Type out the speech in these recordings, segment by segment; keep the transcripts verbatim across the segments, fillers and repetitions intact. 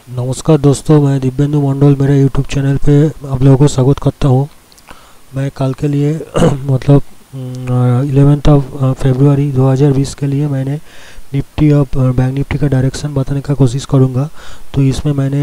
नमस्कार दोस्तों, मैं दिव्येंदु मंडल मेरे यूट्यूब चैनल पे आप लोगों को स्वागत करता हूँ। मैं कल के लिए मतलब इलेवेंथ ऑफ फरवरी दो हज़ार बीस के लिए मैंने निफ्टी और बैंक निफ्टी का डायरेक्शन बताने का कोशिश करूँगा। तो इसमें मैंने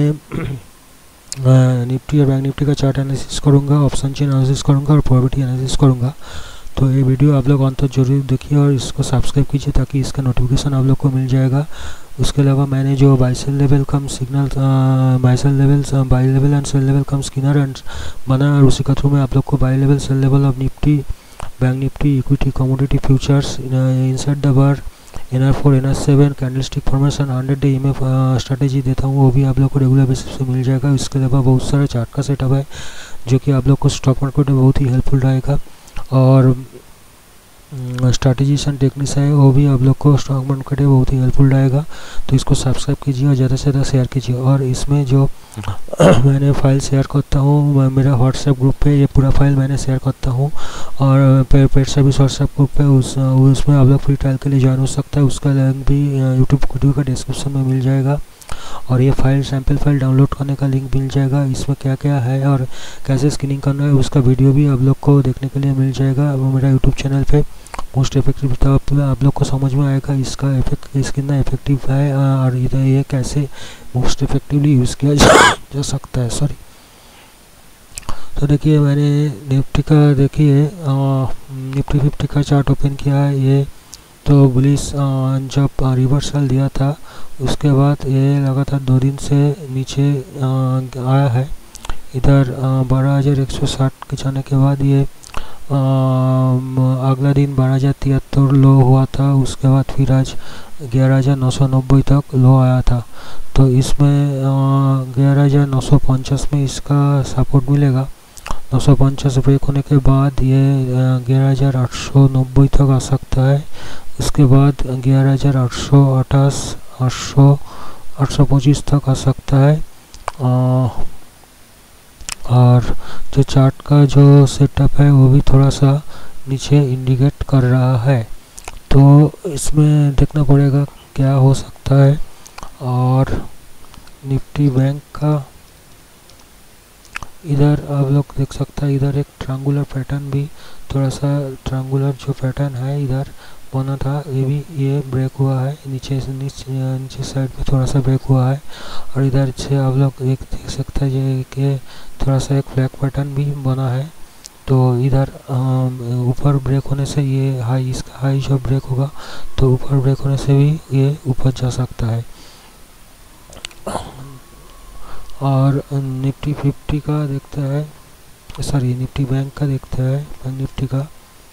निफ्टी और बैंक निफ्टी का चार्ट एनालिसिस करूँगा, ऑप्शन चेन एनालिसिस करूँगा और प्रोबेबिलिटी एनालिसिस करूँगा। तो ये वीडियो आप लोग अंत तक जरूर देखिए और इसको सब्सक्राइब कीजिए ताकि इसका नोटिफिकेशन आप लोग को मिल जाएगा। उसके अलावा मैंने जो buy sell level cum signal buy sell level buy level and sell level cum screener and बना और उसी का थ्रू में आप लोग को buy level sell level of Nifty, bank Nifty, equity, commodity futures, inside the bar, N R four, N R seven, candlestick formation, hundred day E M F strategy देता हूँ, वो भी आप लोग को रेगुलर बेसिस पे मिल जाएगा। इसके अलावा बहुत सारा चार्ट का सेटअप है जो कि आप लोग को स्टॉक मार्केट में बहुत ही हेल्पफुल रहेगा और स्ट्रैटेजीज एंड टेक्निक्स है वो भी आप लोग को स्टॉक मार्केट में बहुत ही हेल्पफुल रहेगा। तो इसको सब्सक्राइब कीजिए और ज़्यादा से ज़्यादा शेयर कीजिए। और इसमें जो मैंने फाइल शेयर करता हूँ मेरा व्हाट्सएप ग्रुप पे, ये पूरा फाइल मैंने शेयर करता हूँ और पेड सर्विस व्हाट्सएप ग्रुप पे उस उसमें आप लोग फ्री ट्रायल के लिए ज्वाइन हो सकता है। उसका लिंक भी यूट्यूब वीडियो का डिस्क्रिप्शन में मिल जाएगा और ये फाइल सैम्पल फाइल डाउनलोड करने का लिंक मिल जाएगा। इसमें क्या क्या है और कैसे स्कैनिंग करना है उसका वीडियो भी आप लोग को देखने के लिए मिल जाएगा वो मेरा यूट्यूब चैनल पे। मोस्ट इफेक्टिव तो आप, आप लोग को समझ में आएगा इसका इफेक्ट इस कितना इफेक्टिव है और इधर ये कैसे मोस्ट इफेक्टिवली यूज़ किया जा, जा सकता है। सॉरी। तो देखिए मैंने निफ्टी का देखिए निफ्टी फिफ्टी का चार्ट ओपन किया है। ये तो बुलिश जब रिवर्सल दिया था उसके बाद ये लगातार दो दिन से नीचे आया है। इधर बारह हज़ार एक सौ साठ के जाने के बाद ये आ, अगला दिन बारह हज़ार तिहत्तर लो हुआ था। उसके बाद फिर आज ग्यारह हज़ार नौ सौ नब्बे तक लो आया था। तो इसमें ग्यारह हज़ार नौ सौ पचास में इसका सपोर्ट मिलेगा। नौ सौ पचास ब्रेक होने के बाद ये ग्यारह हज़ार आठ सौ नब्बे तक आ सकता है। उसके बाद ग्यारह हज़ार आठ सौ अट्ठाईस आठ सौ आठ सौ पच्चीस तक आ सकता है। आ, और जो चार्ट का जो सेटअप है वो भी थोड़ा सा नीचे इंडिकेट कर रहा है। तो इसमें देखना पड़ेगा क्या हो सकता है। और निफ्टी बैंक का इधर आप लोग देख सकता है, इधर एक ट्रायंगुलर पैटर्न भी थोड़ा सा ट्रायंगुलर जो पैटर्न है इधर बना था, ये भी ये ब्रेक हुआ है। नीचे से नीचे नीचे साइड पे थोड़ा सा ब्रेक हुआ है और इधर से आप लोग देख देख सकते हैं कि थोड़ा सा एक फ्लैग पैटर्न भी बना है। तो इधर ऊपर ब्रेक होने से ये हाई, इसका हाई जब ब्रेक होगा तो ऊपर ब्रेक होने से भी ये ऊपर जा सकता है। और निफ्टी फिफ्टी का देखते हैं, सॉरी निफ्टी बैंक का देखते हैं। बैंक निफ्टी का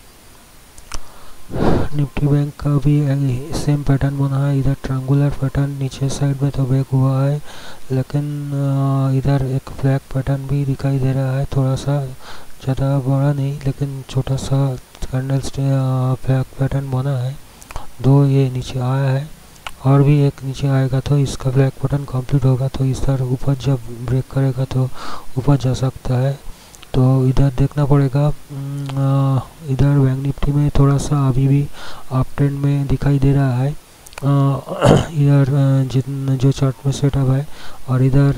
निफ्टी बैंक का भी सेम पैटर्न बना है। इधर ट्रायंगुलर पैटर्न नीचे साइड में तो ब्रेक हुआ है लेकिन इधर एक फ्लैग पैटर्न भी दिखाई दे रहा है, थोड़ा सा ज़्यादा बड़ा नहीं लेकिन छोटा सा कैंडल फ्लैग पैटर्न बना है। दो ये नीचे आया है और भी एक नीचे आएगा तो इसका फ्लैग पैटर्न कंप्लीट होगा तो इस तरह ऊपर जब ब्रेक करेगा तो ऊपर जा सकता है। तो इधर देखना पड़ेगा। इधर बैंक निफ्टी में थोड़ा सा अभी भी अप ट्रेंड में दिखाई दे रहा है इधर जितना जो चार्ट में सेटअप है। और इधर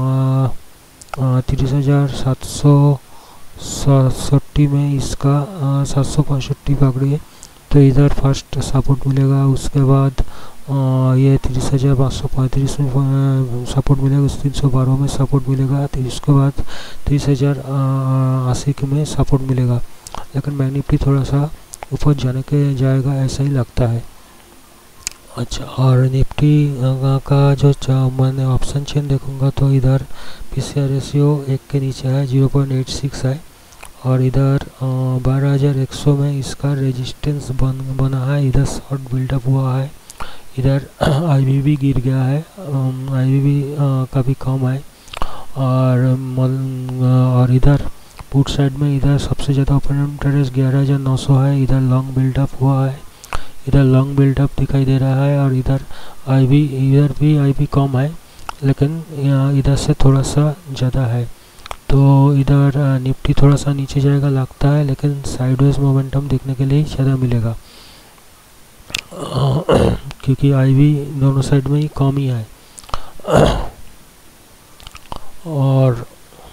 तीस हज़ार सात सौ सड़सठ में इसका सात सौ पैंसठ पकड़ी है तो इधर फर्स्ट सपोर्ट मिलेगा। उसके बाद आ, ये तीस हज़ार पाँच सौ पैंतीस में सपोर्ट मिलेगा, उस तीन सौ बारह में सपोर्ट मिलेगा, उसके बाद तीस हज़ार अस्सी में सपोर्ट मिलेगा। लेकिन बैंक निफ्टी थोड़ा सा ऊपर जाने के जाएगा ऐसा ही लगता है। अच्छा, और निफ्टी का जो मैंने ऑप्शन चेन देखूंगा तो इधर पी सी आर रेशियो एक के नीचे है, ज़ीरो पॉइंट एट सिक्स है। और इधर बारह हज़ार एक सौ में इसका रेजिस्टेंस बन बना है, इधर शॉर्ट बिल्डअप हुआ है। इधर आई बी भी गिर गया है, आई बी भी काफ़ी कम है। और और इधर पुट साइड में इधर सबसे ज़्यादा ओपन इंटरेस्ट ग्यारह हज़ार नौ सौ है। इधर लॉन्ग बिल्डअप हुआ है, इधर लॉन्ग बिल्डअप दिखाई दे रहा है। और इधर आई बी इधर भी आई बी कम है लेकिन इधर से थोड़ा सा ज़्यादा है। तो इधर निफ्टी थोड़ा सा नीचे जाएगा लगता है लेकिन साइडवेज मोमेंटम देखने के लिए ज़्यादा मिलेगा क्योंकि आई बी दोनों साइड में ही कम ही है। और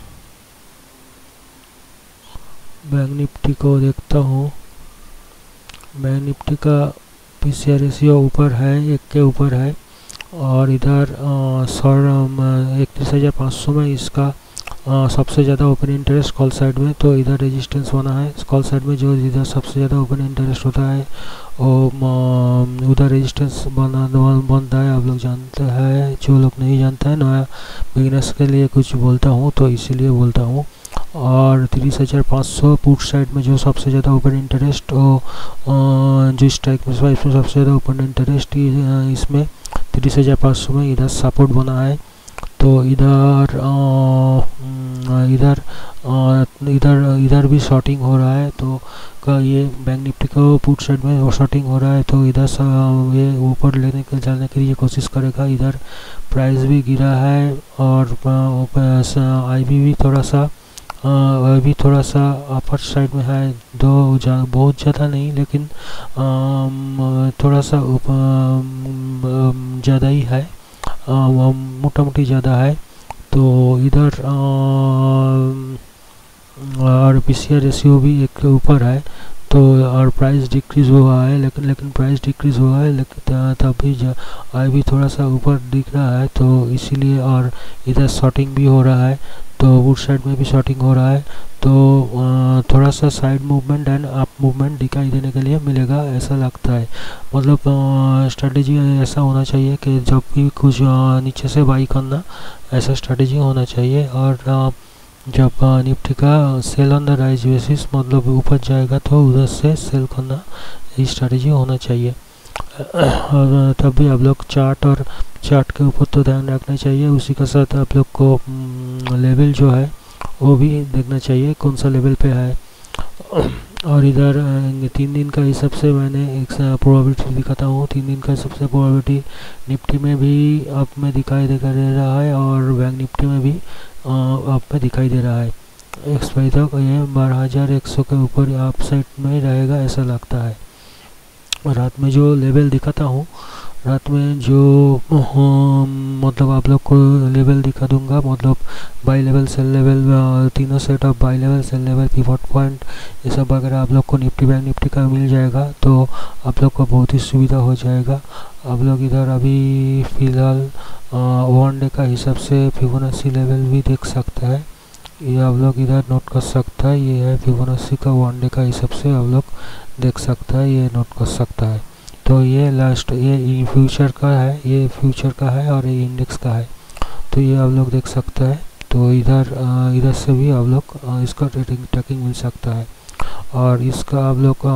बैंक निफ्टी को देखता हूँ। बैंक निफ्टी का पीसीआर रेशियो ऊपर है, एक के ऊपर है, और इधर सौ इकतीस हज़ार पाँच सौ में इसका आ, सबसे ज़्यादा ओपन इंटरेस्ट कॉल साइड में, तो इधर रेजिस्टेंस बना है। कॉल साइड में जो इधर सबसे ज़्यादा ओपन इंटरेस्ट होता है वो उधर रेजिस्टेंस बना बनता है, आप लोग जानते हैं। जो लोग नहीं जानता है, नया बिगिनर्स के लिए कुछ बोलता हूँ तो इसीलिए बोलता हूँ। और तीस हज़ार पाँच सौ पुट साइड में जो सबसे ज़्यादा ओपन इंटरेस्ट और जो स्ट्राइक में सबसे ज़्यादा ओपन इंटरेस्ट इसमें तीस हज़ार पाँच सौ में इधर सपोर्ट बना है। तो इधर इधर इधर इधर भी शॉर्टिंग हो रहा है, तो का ये बैंक निफ्टी को पुट साइड में शॉर्टिंग हो रहा है, तो इधर ये ऊपर लेने के जाने के लिए कोशिश करेगा। इधर प्राइस भी गिरा है और आई बी भी थोड़ा सा अभी थोड़ा सा अपर साइड में है, दो जा, बहुत ज़्यादा नहीं, लेकिन थोड़ा सा ज़्यादा ही है, मोटा मोटी ज़्यादा है। तो इधर और पीसीआर रेशियो भी एक के ऊपर है, तो और प्राइस डिक्रीज़ हुआ है, लेकिन लेकिन प्राइस डिक्रीज़ हुआ है लेकिन तभी आई भी थोड़ा सा ऊपर दिख रहा है, तो इसीलिए। और इधर शॉर्टिंग भी हो रहा है, तो वुड साइड में भी शॉर्टिंग हो रहा है, तो थोड़ा सा side movement and up movement दिखाई देने के लिए मिलेगा, ऐसा लगता है। मतलब स्ट्रेटेजी ऐसा होना चाहिए कि जब भी कुछ नीचे से बाई करना, ऐसा स्ट्रेटेजी होना चाहिए। और जब निफ्टी का sell on the rise basis, मतलब ऊपर जाएगा तो उधर से सेल करना, ये स्ट्रेटेजी होना चाहिए। और तब भी आप लोग चार्ट और चार्ट के ऊपर तो ध्यान रखना चाहिए, उसी के साथ आप लोग को लेवल जो है वो भी देखना चाहिए कौन सा लेवल पे है। और इधर तीन दिन का हिसाब से मैंने एक प्रोबेबिलिटी दिखाता हूँ। तीन दिन का सबसे प्रोबेबिलिटी निफ्टी में भी अप में दिखाई दे रहा है और बैंक निफ्टी में भी अप में दिखाई दे रहा है। एक्सपायरी तक ये बारह हज़ार एक सौ के ऊपर अप साइड में रहेगा, ऐसा लगता है। रात में जो लेवल दिखाता हूँ, रात में जो मतलब आप लोग को लेवल दिखा दूंगा, मतलब बाई लेवल सेल लेवल, तीनों set off buy level sell level pivot point, ये सब अगर आप लोग को निफ्टी बैंक निफ्टी का मिल जाएगा तो आप लोग को बहुत ही सुविधा हो जाएगा। आप लोग इधर अभी फ़िलहाल वन डे का हिसाब से फिबोनाची लेवल भी देख सकते हैं, ये आप लोग इधर नोट कर सकता है। ये है फिबोनाची का वन डे का हिसाब से आप लोग देख सकता है, ये नोट कर सकता है। तो ये लास्ट ये फ्यूचर का है, ये फ्यूचर का है और ये इंडेक्स का है, तो ये आप लोग देख सकते हैं। तो इधर इधर से भी आप लोग इसका ट्रेडिंग ट्रैकिंग मिल सकता है। और इसका आप लोग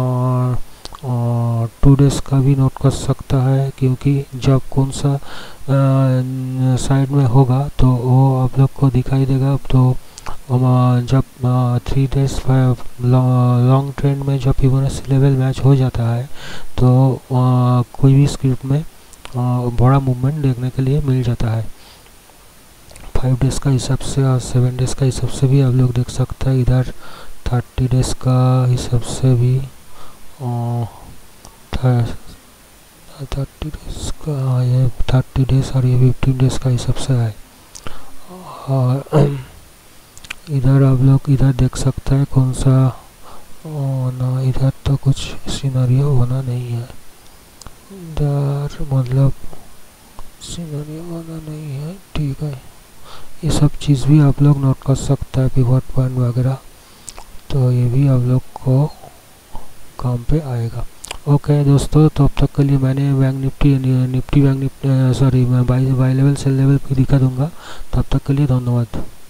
टू डेज का भी नोट कर सकता है, क्योंकि जब कौन सा साइड में होगा तो वो आप लोग को दिखाई देगा। तो जब थ्री डेज लॉन्ग ट्रेंड में जब फिबोनाची लेवल मैच हो जाता है तो आ, कोई भी स्क्रिप्ट में आ, बड़ा मूवमेंट देखने के लिए मिल जाता है। फाइव डेज का हिसाब से और सेवन डेज का हिसाब से भी आप लोग देख सकते हैं। इधर थर्टी डेज का हिसाब से भी थर्टी डेज का ये थर्टी डेज और ये फिफ्टीन डेज का हिसाब से है। और इधर आप लोग इधर देख सकते हैं कौन सा ना, इधर तो कुछ सिनेरियो बना नहीं है, इधर मतलब सिनेरियो बना नहीं है, ठीक है। ये सब चीज़ भी आप लोग नोट कर सकते हैं, पिवट पॉइंट वगैरह, तो ये भी आप लोग को काम पे आएगा। ओके दोस्तों, तो अब तक के लिए मैंने bank Nifty Nifty bank Nifty sorry buy buy level sell level भी दिखा दूंगा। तब तक के लिए धन्यवाद।